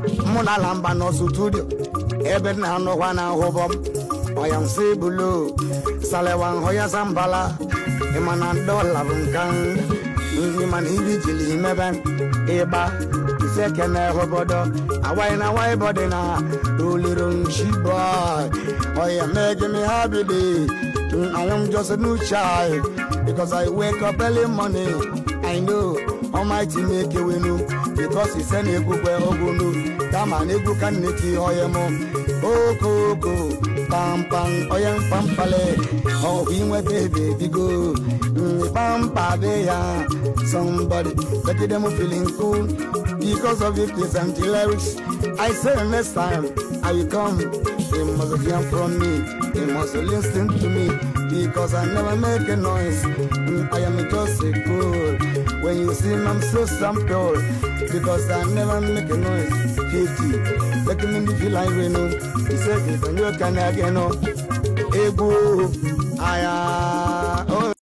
Muna lamba no studio. Ebe na no wana hobom. Oyam si bulu. Salewang hoya sambala. Imana dola bunkan. Iman hibi jili meben. Eba. Sekene Obodo. Awai na wai body na. Rulirun shiba. Oya making me happy day. I am just a new child. Because I wake up early morning. I know Almighty make a win. Because He send a good way of no. Come on, a good can make you or mom. Oh, go, pam pam, oyam pampale. Oh, we went baby, go. Pampa, they are somebody. Look at them feeling cool. Because of it, this and the lyrics. I say next time I will come. They must hear from me. They must listen to me. Because I never make a noise. I am just a fool. When you see me, I'm so simple. Because I never make a noise. 50. Let me feel like we know. He said, if you can again, Ego, I am.